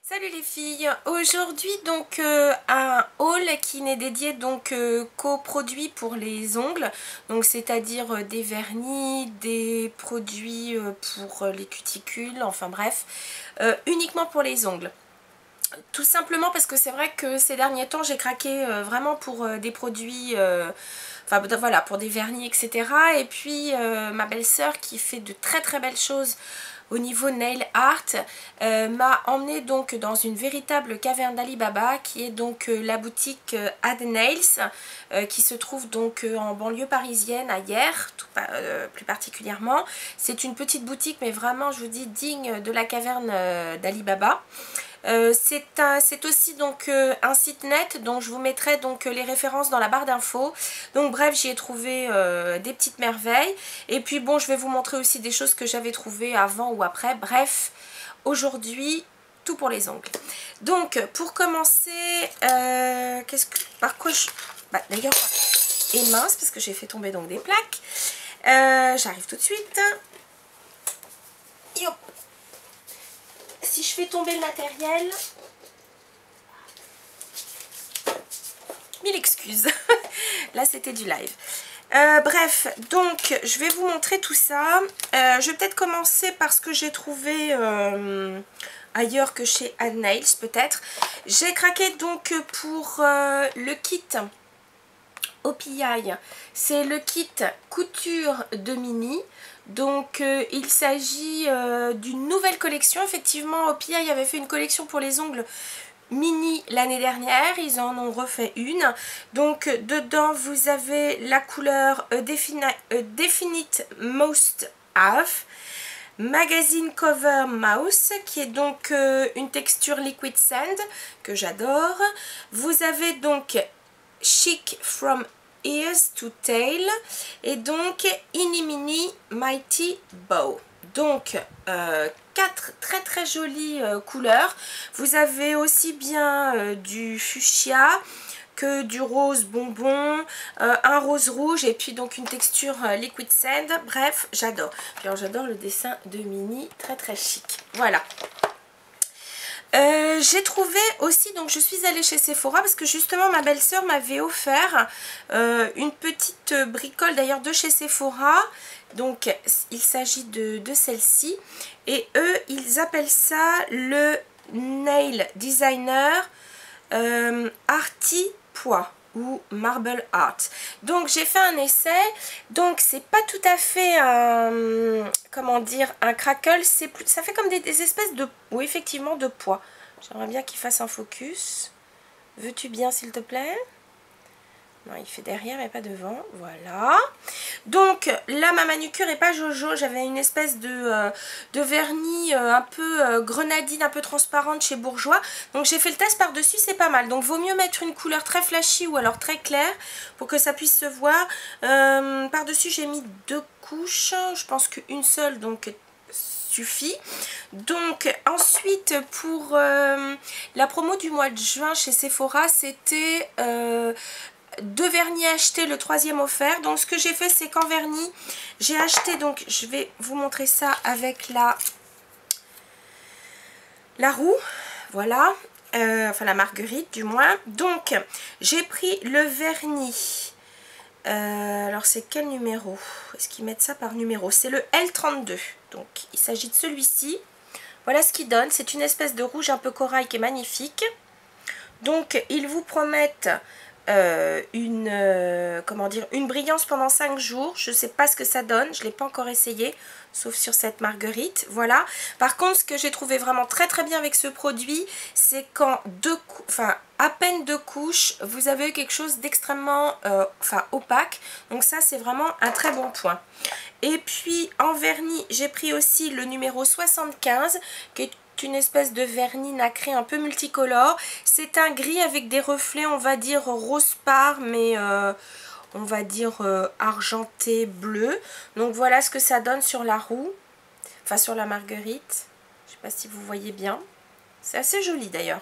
Salut les filles, aujourd'hui donc un haul qui n'est dédié donc qu'aux produits pour les ongles, donc c'est-à-dire des vernis, des produits pour les cuticules, enfin bref, uniquement pour les ongles. Tout simplement parce que c'est vrai que ces derniers temps j'ai craqué vraiment pour des produits, enfin voilà, pour des vernis etc. Et puis ma belle-sœur qui fait de très très belles choses au niveau nail art m'a emmené donc dans une véritable caverne d'Ali Baba qui est donc la boutique Ad Nails qui se trouve donc en banlieue parisienne à Hyères plus particulièrement. C'est une petite boutique mais vraiment je vous dis digne de la caverne d'Ali Baba. C'est aussi donc un site net, donc je vous mettrai donc les références dans la barre d'infos. Donc bref, j'y ai trouvé des petites merveilles. Et puis bon, je vais vous montrer aussi des choses que j'avais trouvées avant ou après. Bref, aujourd'hui, tout pour les ongles. Donc pour commencer, par quoi je... Bah, d'ailleurs, et mince, parce que j'ai fait tomber donc des plaques. J'arrive tout de suite. Hop. Si je fais tomber le matériel, mille excuses. Là c'était du live. Bref, donc je vais vous montrer tout ça. Je vais peut-être commencer par ce que j'ai trouvé ailleurs que chez Ad Nails peut-être. J'ai craqué donc pour le kit OPI. C'est le kit couture de mini. Donc il s'agit d'une nouvelle collection. Effectivement, OPI avait fait une collection pour les ongles mini l'année dernière, ils en ont refait une. Donc dedans vous avez la couleur Definite Most Have, Magazine Cover Mouse qui est donc une texture liquid sand que j'adore. Vous avez donc Chic from Ears to Tail et donc Inni Mini Mighty Bow. Donc 4 très très jolies couleurs. Vous avez aussi bien du fuchsia que du rose bonbon, un rose rouge et puis donc une texture liquid sand. Bref, j'adore. Alors j'adore le dessin de Minnie, très très chic. Voilà. J'ai trouvé aussi, donc je suis allée chez Sephora parce que justement ma belle-sœur m'avait offert une petite bricole d'ailleurs de chez Sephora. Donc il s'agit de celle-ci et eux ils appellent ça le Nail Designer Arty Pois ou Marble Art. Donc j'ai fait un essai, donc c'est pas tout à fait un, comment dire, un crackle, ça fait comme des espèces de, oui effectivement de pois. J'aimerais bien qu'il fasse un focus. Veux-tu bien s'il te plaît? Non, il fait derrière mais pas devant, voilà. Donc là ma manucure est pas jojo, j'avais une espèce de vernis un peu grenadine, un peu transparente chez Bourjois. Donc j'ai fait le test par dessus, c'est pas mal. Donc vaut mieux mettre une couleur très flashy ou alors très claire pour que ça puisse se voir. Par dessus j'ai mis 2 couches, je pense qu'une seule donc suffit. Donc ensuite pour la promo du mois de juin chez Sephora, c'était 2 vernis achetés, le 3e offert. Donc ce que j'ai fait, c'est qu'en vernis j'ai acheté, donc je vais vous montrer ça avec la roue, voilà, enfin la marguerite du moins. Donc j'ai pris le vernis, alors c'est quel numéro? Est-ce qu'ils mettent ça par numéro? C'est le L32, donc il s'agit de celui-ci. Voilà ce qu'il donne, c'est une espèce de rouge un peu corail qui est magnifique. Donc ils vous promettent comment dire, une brillance pendant 5 jours. Je ne sais pas ce que ça donne, je ne l'ai pas encore essayé, sauf sur cette marguerite. Voilà. Par contre, ce que j'ai trouvé vraiment très très bien avec ce produit, c'est qu'en à peine 2 couches, vous avez quelque chose d'extrêmement opaque. Donc ça, c'est vraiment un très bon point. Et puis en vernis, j'ai pris aussi le numéro 75, qui est une espèce de vernis nacré un peu multicolore. C'est un gris avec des reflets, on va dire rose par, mais on va dire argenté bleu. Donc voilà ce que ça donne sur la roue, enfin sur la marguerite. Je sais pas si vous voyez bien. C'est assez joli d'ailleurs.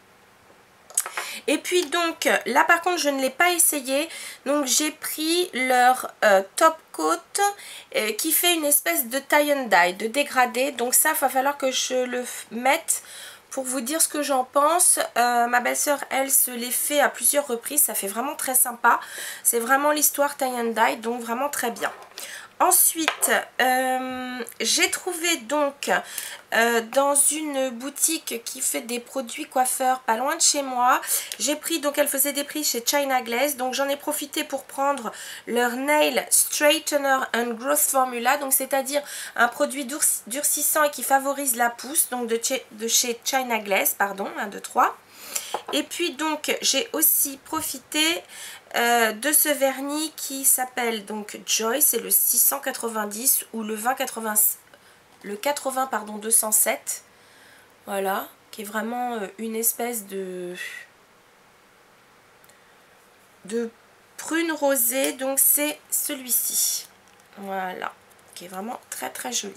Et puis donc là par contre je ne l'ai pas essayé, donc j'ai pris leur top coat qui fait une espèce de tie and dye, de dégradé. Donc ça il va falloir que je le mette pour vous dire ce que j'en pense. Ma belle-sœur, elle, se les fait à plusieurs reprises. Ça fait vraiment très sympa. C'est vraiment l'histoire tie and dye, donc vraiment très bien. Ensuite, j'ai trouvé donc dans une boutique qui fait des produits coiffeurs pas loin de chez moi. J'ai pris, donc elle faisait des prix chez China Glaze. Donc j'en ai profité pour prendre leur Nail Straightener and Growth Formula. Donc c'est-à-dire un produit durcissant et qui favorise la pousse. Donc de chez China Glaze, pardon, 1, 2, 3. Et puis donc j'ai aussi profité de ce vernis qui s'appelle donc Joy, c'est le 690 ou le 80 pardon 207, voilà, qui est vraiment une espèce de prune rosée, donc c'est celui-ci, voilà, qui est vraiment très très joli.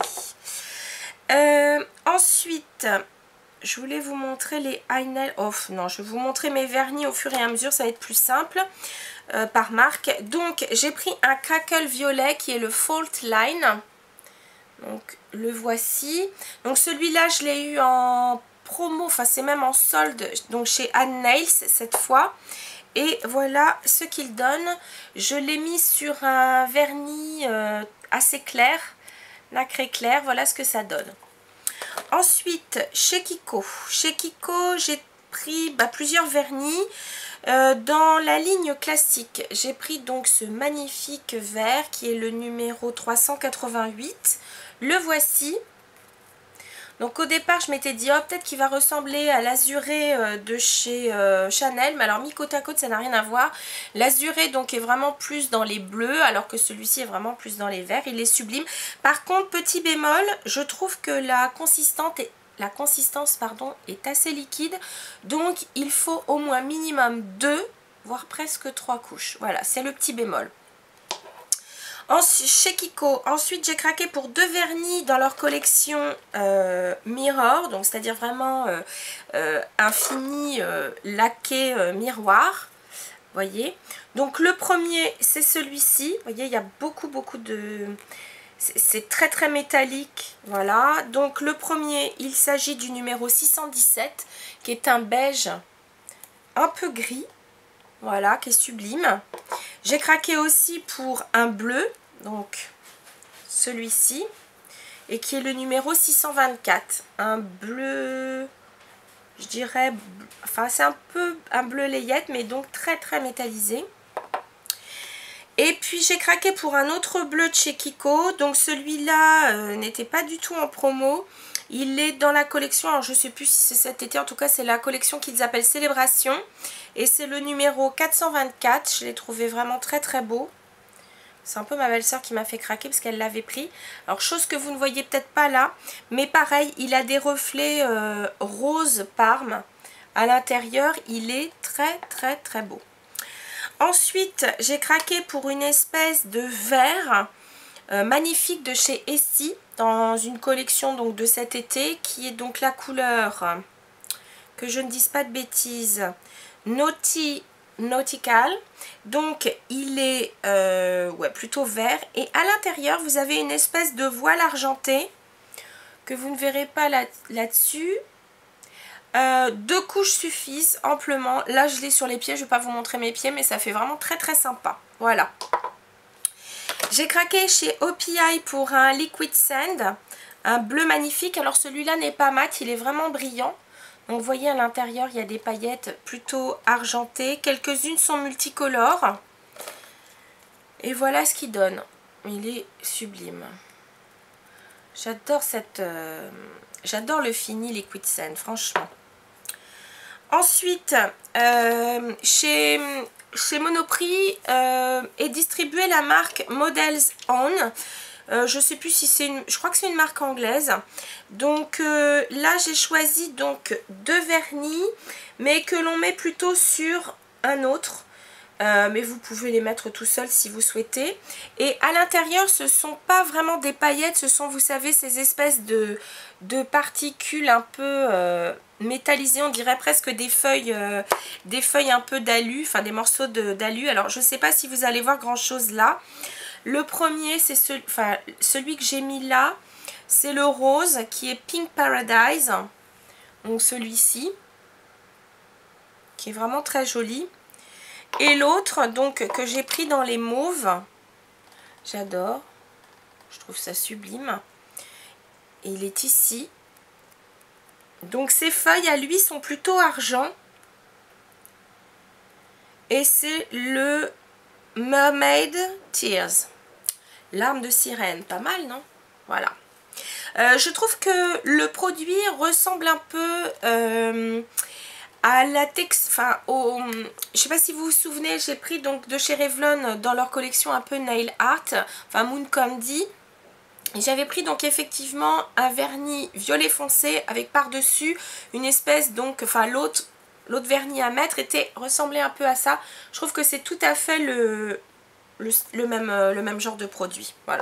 Ensuite, je voulais vous montrer les eyeliner. Oh non, je vais vous montrer mes vernis au fur et à mesure, ça va être plus simple par marque. Donc j'ai pris un crackle violet qui est le Fault Line. Donc le voici. Donc celui-là je l'ai eu en promo, enfin c'est même en solde, donc chez Ann Nails cette fois. Et voilà ce qu'il donne. Je l'ai mis sur un vernis assez clair, nacré clair, voilà ce que ça donne. Ensuite, chez Kiko, j'ai pris plusieurs vernis. Dans la ligne classique, j'ai pris donc ce magnifique vert qui est le numéro 388. Le voici. Donc au départ, je m'étais dit, oh, peut-être qu'il va ressembler à l'azuré de chez Chanel. Mais alors mis côte à côte, ça n'a rien à voir. L'azuré donc est vraiment plus dans les bleus, alors que celui-ci est vraiment plus dans les verts. Il est sublime. Par contre, petit bémol, je trouve que la consistance est assez liquide. Donc il faut au moins minimum 2, voire presque 3 couches. Voilà, c'est le petit bémol. Chez Kiko, ensuite j'ai craqué pour 2 vernis dans leur collection Mirror, donc c'est-à-dire vraiment un fini laqué miroir, voyez. Donc le premier c'est celui-ci, voyez, il y a beaucoup de... C'est très très métallique, voilà. Donc le premier, il s'agit du numéro 617, qui est un beige un peu gris. Voilà, qui est sublime. J'ai craqué aussi pour un bleu, donc celui-ci, et qui est le numéro 624. Un bleu, je dirais, enfin c'est un peu un bleu layette, mais donc très très métallisé. Et puis j'ai craqué pour un autre bleu de chez Kiko, donc celui-là n'était pas du tout en promo. Il est dans la collection, alors je ne sais plus si c'est cet été, en tout cas c'est la collection qu'ils appellent Célébration. Et c'est le numéro 424, je l'ai trouvé vraiment très très beau. C'est un peu ma belle-sœur qui m'a fait craquer parce qu'elle l'avait pris. Alors chose que vous ne voyez peut-être pas là, mais pareil, il a des reflets rose parme. À l'intérieur, il est très très très beau. Ensuite, j'ai craqué pour une espèce de vert magnifique de chez Essie, dans une collection donc de cet été, qui est donc la couleur, que je ne dise pas de bêtises, Nautical. Donc il est plutôt vert, et à l'intérieur vous avez une espèce de voile argenté que vous ne verrez pas là-dessus. 2 couches suffisent amplement. Là je l'ai sur les pieds, je ne vais pas vous montrer mes pieds, mais ça fait vraiment très très sympa. Voilà. J'ai craqué chez OPI pour un Liquid Sand, un bleu magnifique. Alors celui-là n'est pas mat, il est vraiment brillant. Donc vous voyez à l'intérieur il y a des paillettes plutôt argentées. Quelques-unes sont multicolores. Et voilà ce qu'il donne. Il est sublime. J'adore j'adore le fini Liquid Sand, franchement. Ensuite, chez Monoprix est distribuée la marque Models On. Je sais plus si c'est une... Je crois que c'est une marque anglaise. Donc là, j'ai choisi donc 2 vernis, mais que l'on met plutôt sur un autre. Mais vous pouvez les mettre tout seul si vous souhaitez. Et à l'intérieur, ce ne sont pas vraiment des paillettes, ce sont, vous savez, ces espèces de particules un peu métallisées, on dirait presque des feuilles un peu d'alu, enfin des morceaux d'alu. Alors je ne sais pas si vous allez voir grand chose là. Le premier, c'est celui que j'ai mis là, c'est le rose qui est Pink Paradise. Donc celui-ci, qui est vraiment très joli. Et l'autre, donc, que j'ai pris dans les mauves. J'adore. Je trouve ça sublime. Et il est ici. Donc ses feuilles à lui sont plutôt argent. Et c'est le Mermaid Tears. Larmes de sirène. Pas mal, non? Voilà. Je trouve que le produit ressemble un peu à la je sais pas si vous vous souvenez, j'ai pris donc de chez Revlon dans leur collection un peu nail art, enfin Moon Candy. J'avais pris donc effectivement un vernis violet foncé avec par-dessus une espèce donc, enfin l'autre vernis à mettre ressemblait un peu à ça. Je trouve que c'est tout à fait le même genre de produit. Voilà.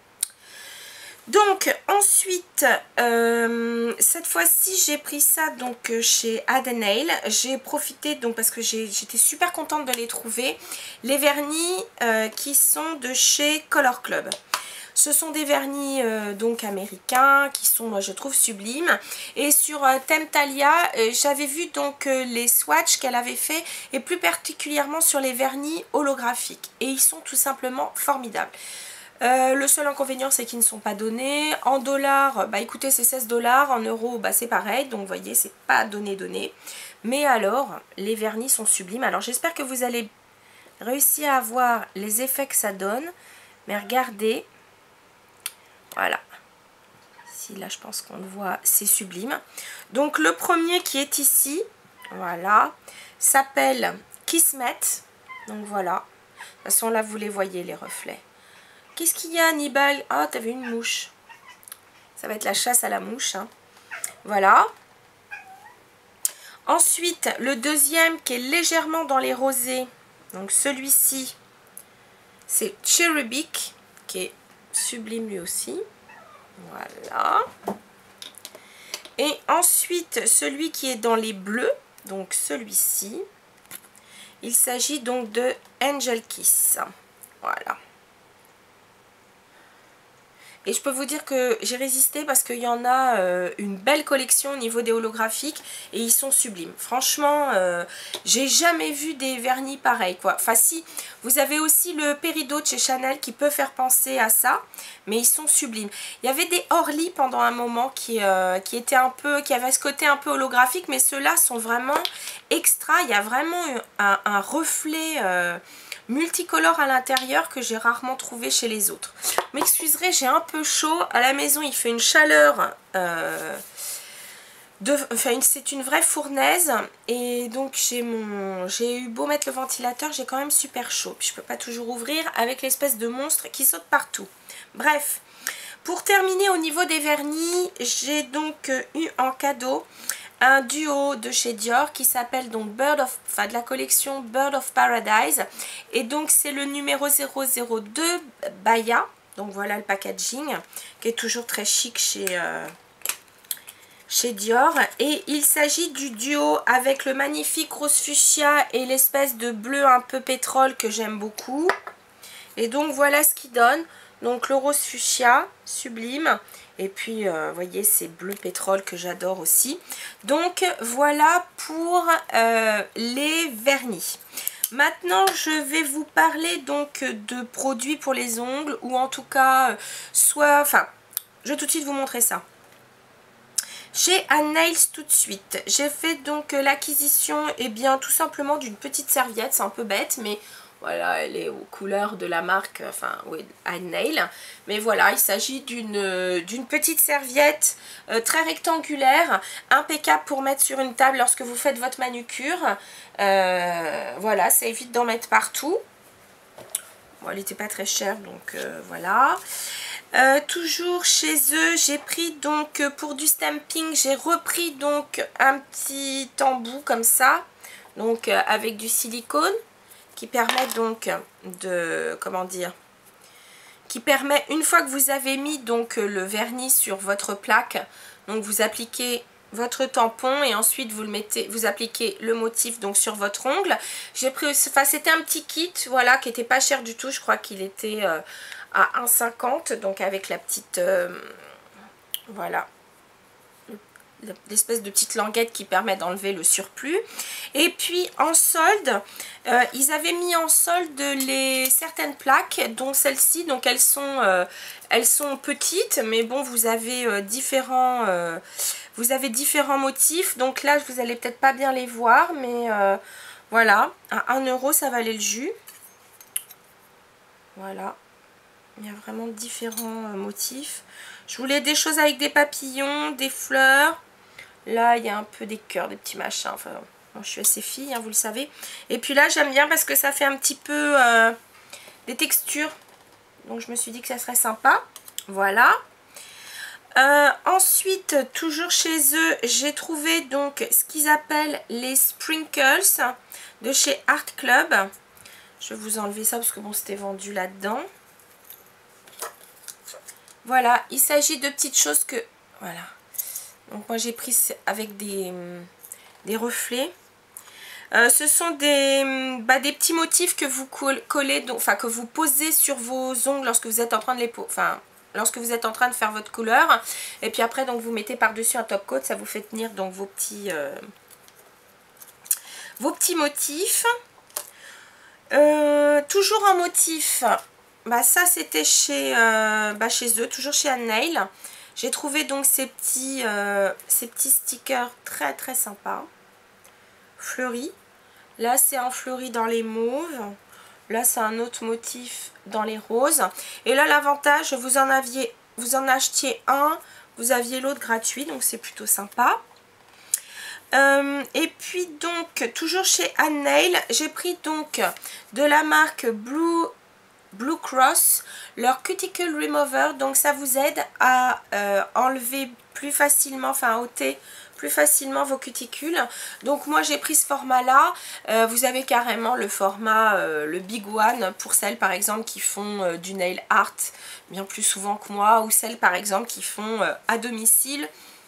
Donc ensuite, cette fois-ci j'ai pris ça donc chez Adenail. J'ai profité donc parce que j'étais super contente de les trouver. Les vernis qui sont de chez Color Club. Ce sont des vernis donc américains qui sont, moi je trouve, sublimes. Et sur Temptalia, j'avais vu donc les swatchs qu'elle avait fait et plus particulièrement sur les vernis holographiques. Et ils sont tout simplement formidables. Le seul inconvénient c'est qu'ils ne sont pas donnés. En dollars, bah écoutez c'est 16 $. En euros, bah c'est pareil. Donc vous voyez, c'est pas donné. Mais alors, les vernis sont sublimes. Alors j'espère que vous allez réussir à voir les effets que ça donne. Mais regardez. Voilà. Si là je pense qu'on le voit, c'est sublime. Donc le premier qui est ici, voilà, s'appelle Kismet. Donc voilà. De toute façon là vous les voyez les reflets. Qu'est-ce qu'il y a, Hannibal? Ah, t'avais une mouche. Ça va être la chasse à la mouche. Hein. Voilà. Ensuite, le deuxième qui est légèrement dans les rosés. Donc celui-ci, c'est Cherubic, qui est sublime lui aussi. Voilà. Et ensuite, celui qui est dans les bleus, donc celui-ci, il s'agit donc de Angel Kiss. Voilà. Et je peux vous dire que j'ai résisté parce qu'il y en a une belle collection au niveau des holographiques et ils sont sublimes. Franchement, j'ai jamais vu des vernis pareils, quoi. Enfin si, vous avez aussi le Peridot de chez Chanel qui peut faire penser à ça, mais ils sont sublimes. Il y avait des Orly pendant un moment qui étaient un peu, qui avaient ce côté un peu holographique, mais ceux-là sont vraiment extra. Il y a vraiment un reflet multicolore à l'intérieur que j'ai rarement trouvé chez les autres. M'excuserez, j'ai un peu chaud. À la maison, il fait une chaleur. C'est une vraie fournaise. Et donc, j'ai eu beau mettre le ventilateur, j'ai quand même super chaud. Puis, je peux pas toujours ouvrir avec l'espèce de monstre qui saute partout. Bref, pour terminer au niveau des vernis, j'ai donc eu en cadeau un duo de chez Dior qui s'appelle donc de la collection Bird of Paradise. Et donc c'est le numéro 002 Baya. Donc voilà le packaging qui est toujours très chic chez Dior. Et il s'agit du duo avec le magnifique rose fuchsia et l'espèce de bleu un peu pétrole que j'aime beaucoup. Et donc voilà ce qu'il donne. Donc le rose fuchsia, sublime. Et puis, vous voyez, c'est bleu pétrole que j'adore aussi. Donc, voilà pour les vernis. Maintenant, je vais vous parler donc de produits pour les ongles. Ou en tout cas, je vais tout de suite vous montrer ça. Chez Nails tout de suite, j'ai fait donc l'acquisition, et bien tout simplement d'une petite serviette. C'est un peu bête, mais... Voilà, elle est aux couleurs de la marque, enfin, oui, Nail. Mais voilà, il s'agit d'une petite serviette très rectangulaire, impeccable pour mettre sur une table lorsque vous faites votre manucure. Voilà, ça évite d'en mettre partout. Bon, elle n'était pas très chère, donc voilà. Toujours chez eux, j'ai pris donc pour du stamping, j'ai repris donc un petit embout comme ça, donc avec du silicone. Qui permet donc de, comment dire, qui permet une fois que vous avez mis donc le vernis sur votre plaque, donc vous appliquez votre tampon et ensuite vous le mettez, vous appliquez le motif donc sur votre ongle. J'ai pris, enfin c'était un petit kit, voilà, qui était pas cher du tout, je crois qu'il était à 1,50 donc avec la petite, voilà, l'espèce de petite languette qui permet d'enlever le surplus. Et puis en solde, ils avaient mis en solde certaines plaques, dont celle-ci. Donc elles sont petites, mais bon, vous avez différents motifs. Donc là, vous allez peut-être pas bien les voir, mais voilà, à 1 € ça valait le jus. Voilà, il y a vraiment différents motifs. Je voulais des choses avec des papillons, des fleurs. Là, il y a un peu des cœurs, des petits machins. Enfin, bon, je suis assez fille, hein, vous le savez. Et puis là, j'aime bien parce que ça fait un petit peu des textures. Donc, je me suis dit que ça serait sympa. Voilà. Ensuite, toujours chez eux, j'ai trouvé donc ce qu'ils appellent les sprinkles de chez Art Club. Je vais vous enlever ça parce que bon, c'était vendu là-dedans. Voilà, il s'agit de petites choses que... Voilà. Donc moi j'ai pris avec des reflets. Ce sont des petits motifs que vous collez, enfin que vous posez sur vos ongles lorsque vous êtes en train de lorsque vous êtes en train de faire votre couleur. Et puis après donc vous mettez par-dessus un top coat, ça vous fait tenir donc vos petits motifs. Toujours en motif, ça c'était chez eux, toujours chez Ann Nail. J'ai trouvé donc ces petits stickers très très sympas, fleuris. Là c'est un fleuri dans les mauves, là c'est un autre motif dans les roses. Et là l'avantage, vous en achetiez un, vous aviez l'autre gratuit, donc c'est plutôt sympa. Et puis donc toujours chez Ann Nail, j'ai pris donc de la marque Blue Cross leur Cuticle Remover. Donc ça vous aide à enlever plus facilement, enfin à ôter plus facilement vos cuticules. Donc moi j'ai pris ce format là. Vous avez carrément le format le Big One pour celles par exemple qui font du nail art bien plus souvent que moi, ou celles par exemple qui font à domicile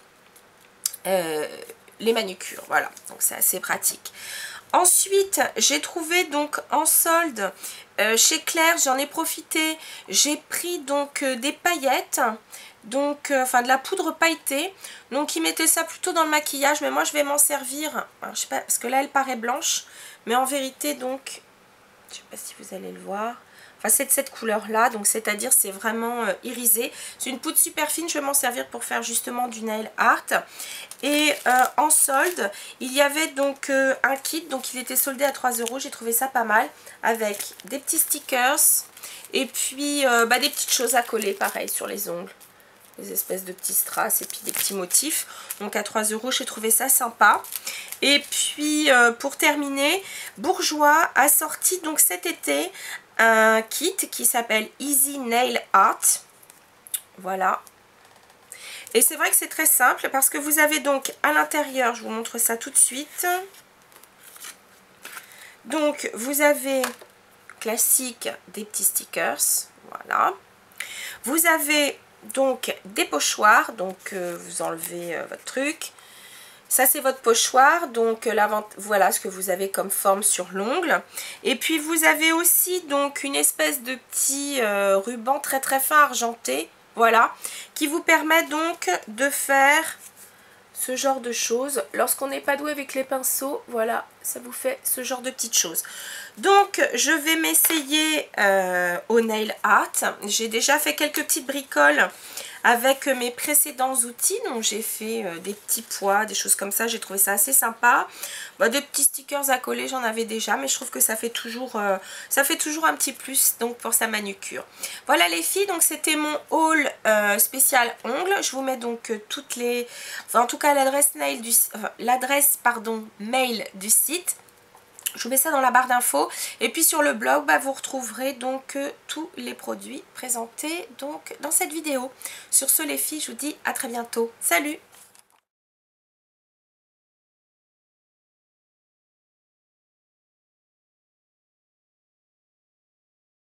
les manucures. Voilà, donc c'est assez pratique. Ensuite, j'ai trouvé donc en solde chez Claire, j'en ai profité, j'ai pris donc des paillettes, donc enfin de la poudre pailletée. Donc ils mettaient ça plutôt dans le maquillage, mais moi je vais m'en servir. Alors, je sais pas, parce que là elle paraît blanche, mais en vérité donc, je sais pas si vous allez le voir. Enfin, c'est de cette couleur là, donc c'est à dire c'est vraiment irisé. C'est une poudre super fine, je vais m'en servir pour faire justement du nail art. Et en solde, il y avait donc un kit, donc il était soldé à 3 €. J'ai trouvé ça pas mal, avec des petits stickers et puis des petites choses à coller pareil sur les ongles. Des espèces de petits strass et puis des petits motifs. Donc à 3 €, j'ai trouvé ça sympa. Et puis pour terminer, Bourjois a sorti donc cet été un kit qui s'appelle Easy Nail Art. Voilà. Et c'est vrai que c'est très simple parce que vous avez donc à l'intérieur, je vous montre ça tout de suite. Donc vous avez classique des petits stickers. Voilà. Vous avez donc des pochoirs, donc vous enlevez votre truc. Ça c'est votre pochoir, donc voilà ce que vous avez comme forme sur l'ongle. Et puis vous avez aussi donc une espèce de petit ruban très très fin argenté, voilà, qui vous permet donc de faire ce genre de choses. Lorsqu'on n'est pas doué avec les pinceaux, voilà, ça vous fait ce genre de petites choses. Donc je vais m'essayer au nail art. J'ai déjà fait quelques petites bricoles avec mes précédents outils, donc j'ai fait des petits pois, des choses comme ça, j'ai trouvé ça assez sympa. Des petits stickers à coller, j'en avais déjà, mais je trouve que ça fait toujours un petit plus donc pour sa manucure. Voilà les filles, donc c'était mon haul spécial ongles. Je vous mets donc toutes les, enfin en tout cas l'adresse mail du site. Je vous mets ça dans la barre d'infos. Et puis sur le blog, vous retrouverez donc tous les produits présentés donc dans cette vidéo. Sur ce les filles, je vous dis à très bientôt. Salut!